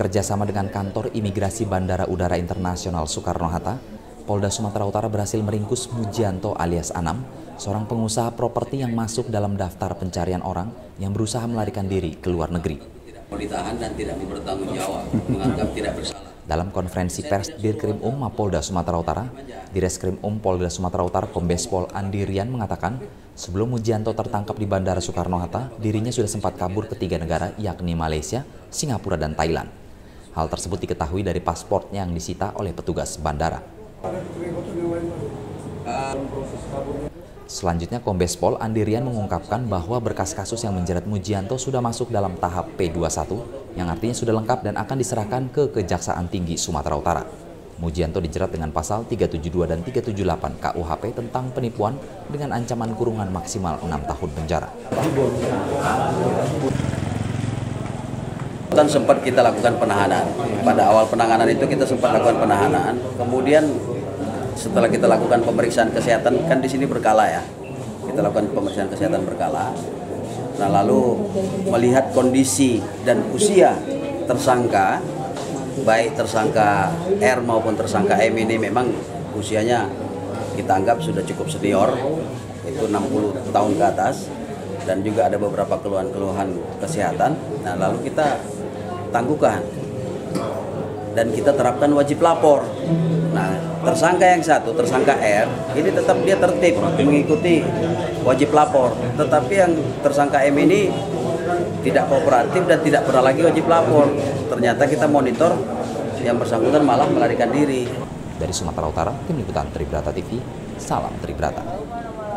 Bekerja sama dengan kantor imigrasi Bandara Udara Internasional Soekarno-Hatta, Polda Sumatera Utara berhasil meringkus Mujianto alias Anam, seorang pengusaha properti yang masuk dalam daftar pencarian orang yang berusaha melarikan diri ke luar negeri. Ditahan dan tidak bertanggung jawab, menganggap tidak bersalah. Dalam konferensi pers Dirkrim Mapolda Sumatera Utara, Direskrim Polda Sumatera Utara Kombes Pol Andi Rian mengatakan, sebelum Mujianto tertangkap di Bandara Soekarno-Hatta, dirinya sudah sempat kabur ke 3 negara, yakni Malaysia, Singapura, dan Thailand. Hal tersebut diketahui dari pasportnya yang disita oleh petugas bandara. Selanjutnya, Kombes Pol Andi Rian mengungkapkan bahwa berkas kasus yang menjerat Mujianto sudah masuk dalam tahap P21, yang artinya sudah lengkap dan akan diserahkan ke Kejaksaan Tinggi Sumatera Utara. Mujianto dijerat dengan pasal 372 dan 378 KUHP tentang penipuan dengan ancaman kurungan maksimal 6 tahun penjara. Kan sempat kita lakukan penahanan. Pada awal penanganan itu kita sempat lakukan penahanan. Kemudian setelah kita lakukan pemeriksaan kesehatan, kan di sini berkala ya. Kita lakukan pemeriksaan kesehatan berkala. Nah, lalu melihat kondisi dan usia tersangka, baik tersangka R maupun tersangka M ini memang usianya kita anggap sudah cukup senior, itu 60 tahun ke atas, dan juga ada beberapa keluhan-keluhan kesehatan. Nah, lalu kita tangguhkan dan kita terapkan wajib lapor. Nah, tersangka yang satu, tersangka R, ini tetap dia tertib mengikuti wajib lapor. Tetapi yang tersangka M ini tidak kooperatif dan tidak pernah lagi wajib lapor. Ternyata kita monitor, yang bersangkutan malah melarikan diri. Dari Sumatera Utara, Tim Liputan Tribrata TV, salam Tribrata.